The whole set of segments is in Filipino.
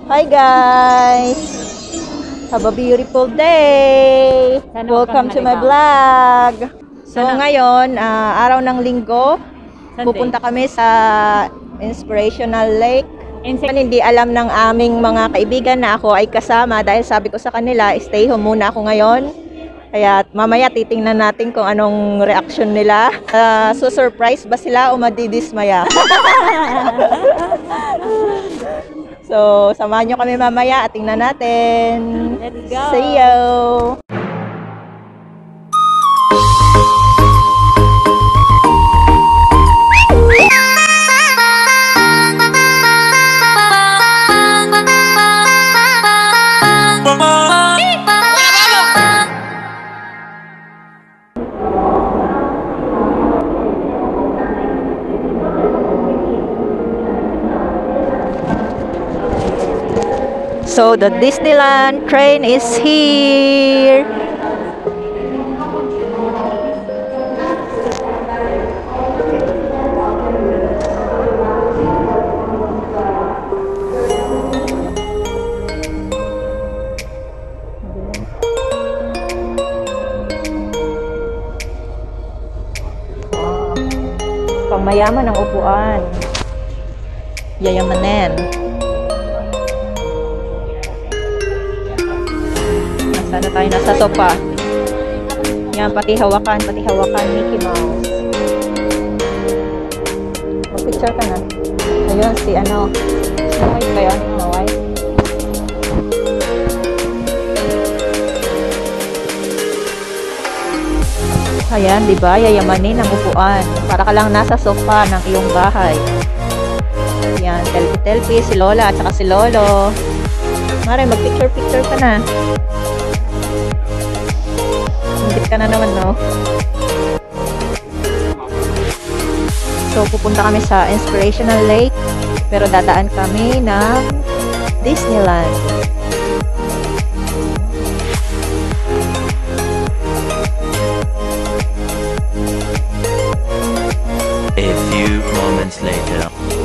Hi guys! Have a beautiful day! Welcome to my vlog! So ngayon, araw ng linggo, pupunta kami sa Inspirational Lake. Hindi alam ng aming mga kaibigan na ako ay kasama dahil sabi ko sa kanila, stay home muna ako ngayon. Kaya mamaya titingnan natin kung anong reaction nila. So-surprise ba sila o madidismaya? So, samahan nyo kami mamaya at tingnan natin. Let's go! See you! So the Disneyland train is here. Pangmayaman ang upuan. Yayamanin. Sana tayo nasa sopa. Yan, pati hawakan Mickey Mouse. Mag-picture ka na. Ayun, si ano. Snow White ba yun? Snow White. Ayan, diba? Yayamanin ang upuan. Para ka lang nasa sofa ng iyong bahay. Yan, telpi-telpi, si Lola at saka si Lolo. Mare, mag-picture ka na. Hindi ka na naman, no? So, pupunta kami sa Inspirational Lake. Pero dadaan kami ng Disneyland. A few moments later.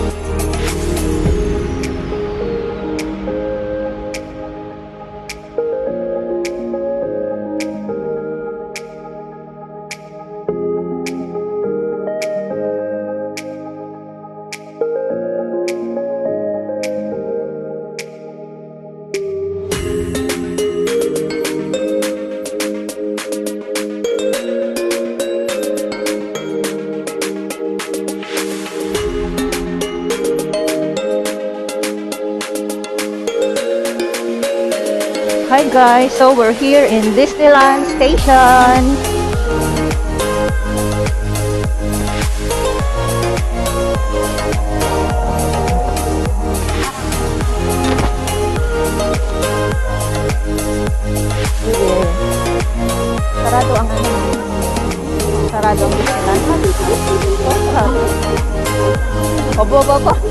Hi guys, so we're here in Disneyland Station. Sarado ang ano. Sarado ang Disneyland. Obo.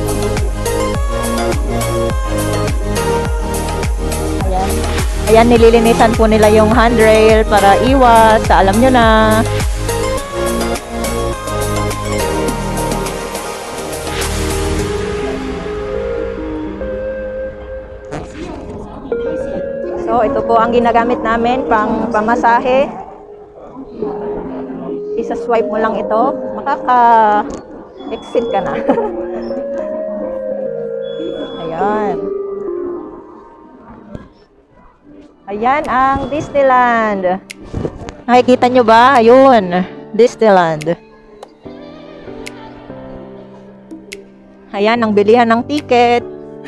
Ayan, nililinisan po nila yung handrail para iwas. Alam nyo na. So, ito po ang ginagamit namin pang pamasahe. Isa-swipe mo lang ito. Makaka-exit ka na. Ayan. Ayan ang Disneyland. Nakikita nyo ba? Ayun, Disneyland. Ayan ang bilihan ng ticket.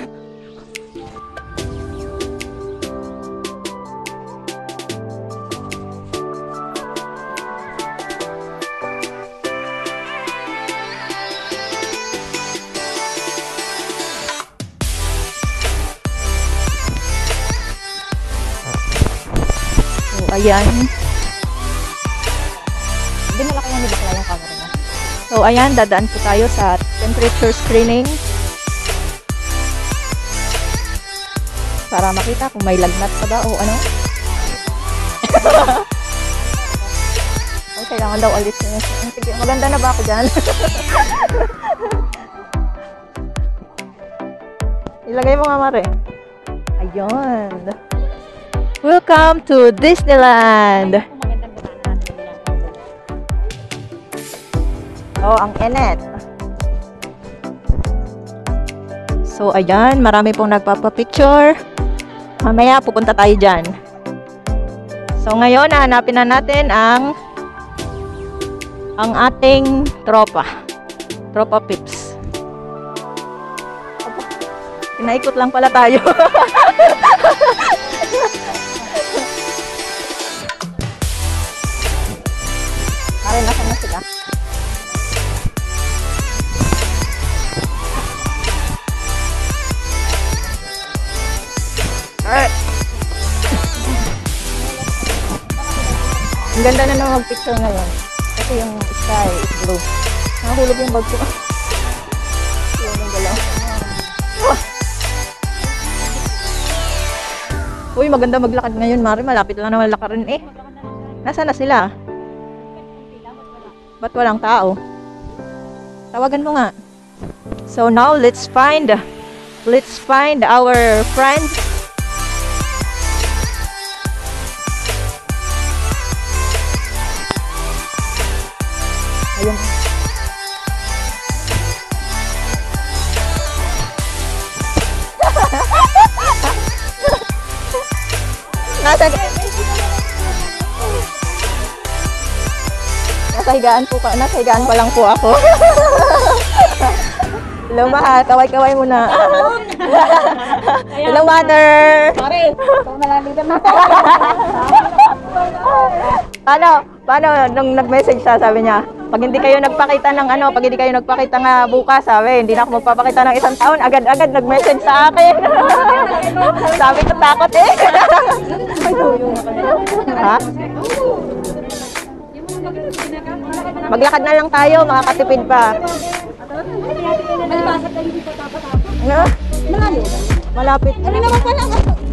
Ayan. Hindi malaki yan, di bakla yung camera na. So, ayan, dadaan po tayo sa temperature screening. Para makita kung may lagnat pa ba o ano. Ay, kailangan daw alis na. Sige, maganda na ba ako dyan? Ilagay mo nga, Mare. Ayan. Welcome to Disneyland. Oh, ang enet. So, ayan. Marami pong nagpapapicture. Mamaya, pupunta tayo dyan. So, ngayon, hanapin na natin ang ating tropa. Tropa Pips. Pinaikot lang pala tayo. Marin, nasan na sila? Ang ganda na naman mag-picture ngayon. Kasi yung sky is blue. Nakahulog yung bag ko. Yun yung galaw. Uy, maganda maglakad ngayon, Mari. Malapit lang naman lakarin eh. Nasaan na sila? Ba't walang tao? Tawagan mo nga. So now, let's find our friends. Ayun. Nasa higaan pa lang po ako. Hello, ma. Kaway-kaway muna. Hello, mother. Pare, ikaw na lang dito na. Paano nung nag-message siya, sabi niya, pag hindi kayo nagpakita nga bukas, sabi, hindi na ako magpapakita ng 1 taon, agad-agad nag-message sa akin. Sabi ko, takot eh. Ha? Maglakad na lang tayo, makakatipid pa. Ano? Malapit. Ano naman pala?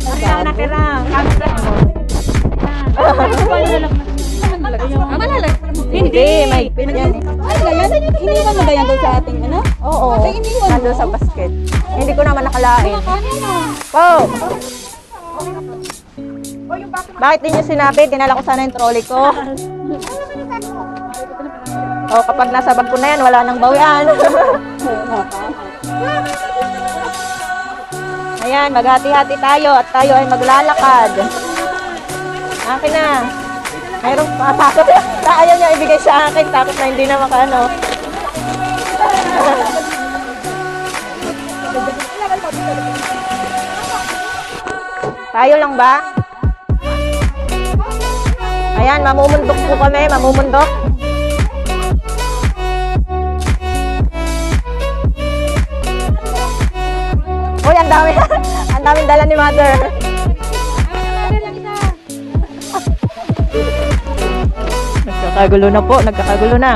Hindi, may pin yan eh. Iniwan mo ba yan doon sa ating ano? Oo, Ay, iniwan mo? nandun sa basket. Hindi ko naman nakalain. Po! Bakit di nyo sinabi? Dinala ko sana yung trolley ko. O, kapag nasa bag ko na yan, wala nang bawian. Ayan, maghati-hati tayo at tayo ay maglalakad. Akin na. Mayroong takot. Ayaw niya ibigay sa akin. Takot na hindi na makaano. Tayo lang ba? Ayan, mamumundok po kami. Mamumundok. Uy, ang dami. Ang daming dala ni mother. Nagkakagulo na po. Nagkakagulo na.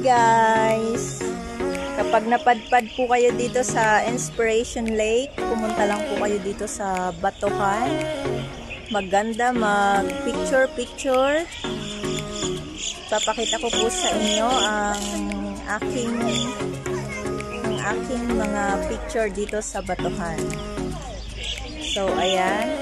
guys. Kapag napadpad po kayo dito sa Inspiration Lake, pumunta lang po kayo dito sa Batuhan. Maganda mag-picture. Papakita ko po sa inyo ang aking mga picture dito sa Batuhan. So, ayan.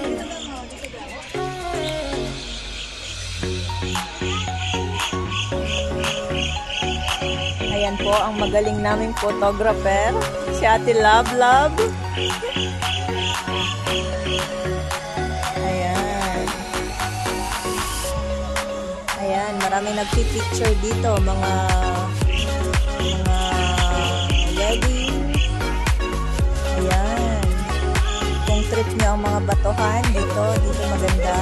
Ayan po ang magaling naming photographer, si Ate Love. Ayan. Ayan, maraming nagpipicture dito, mga wedding. Ayan. Kung trip nyo ang mga Batuhan, dito maganda.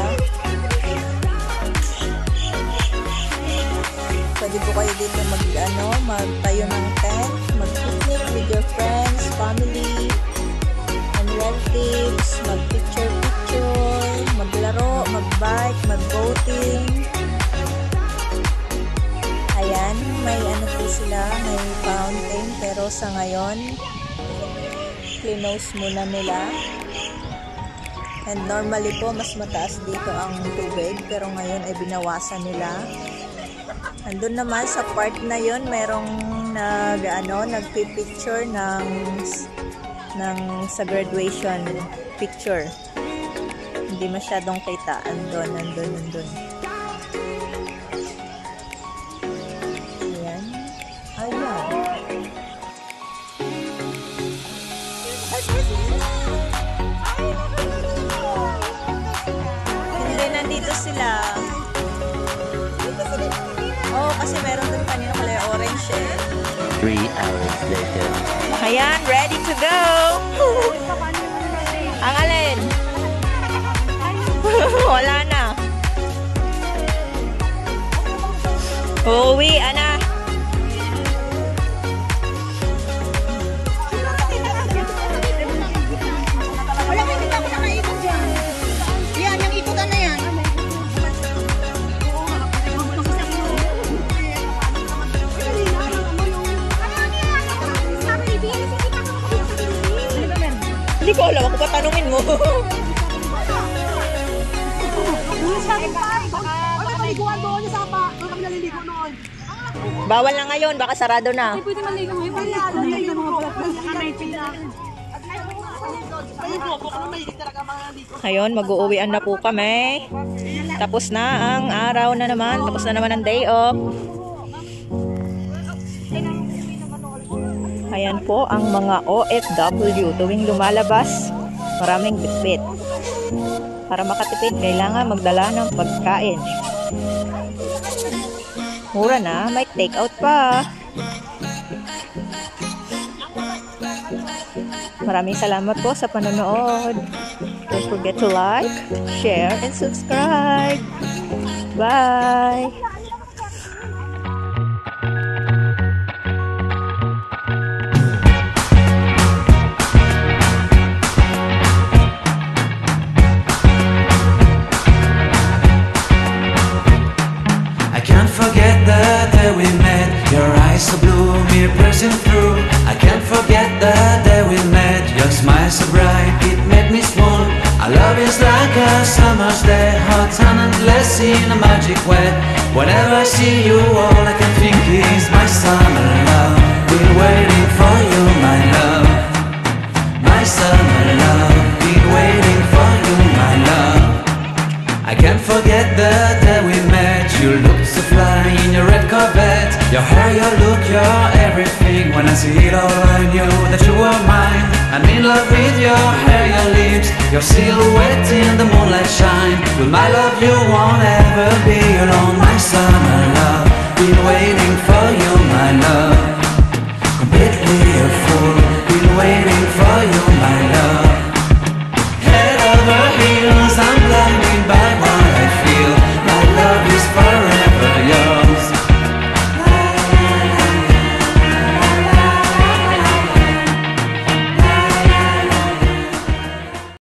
Pwede po kayo dito magtayo ng tent, mag-picnic with your friends, family, and relatives, mag-picture, maglaro, mag-bike, mag-boating. Ayan, may po sila, may fountain, pero sa ngayon, close muna nila. And normally po, mas mataas dito ang tubig, pero ngayon ay binawasan nila. Andun naman sa part na yun, merong nagpipicture sa graduation picture. Hindi masyadong kita. Andun. Ayan. Hindi, nandito sila. Oh, kasi meron dun kanina kulay orange eh. 3 hours later. Ayan, ready to go! Ang alin? Wala na. Uwi, ana. Hindi ko alam, ako pa tanungin mo. Bawal na ngayon, baka sarado na. Ngayon, mag-uuwian na po kami. Tapos na ang araw na naman. Tapos na naman ang day off. Ayan po ang mga OFW tuwing lumalabas, maraming bitbit. Para makatipid, kailangan magdala ng pagkain. Mura na, may take out pa. Maraming salamat po sa panonood. Don't forget to like, share, and subscribe. Bye! Forget the day we met. Your eyes so blue, me pressing through. I can't forget the day we met. Your smile so bright, it made me swoon. Our love is like a summer's day, hot and endless in a magic way. Whenever I see you, all I can think is my summer love. Been waiting for you, my love. My summer love. Been waiting for you, my love. I can't forget the day we met. You looked so fly in your red Corvette. Your hair, your look, your everything. When I see it all, I knew that you were mine. I'm in love with your hair, your lips, your silhouette in the moonlight shine. With my love, you won't ever be alone. My summer love, been waiting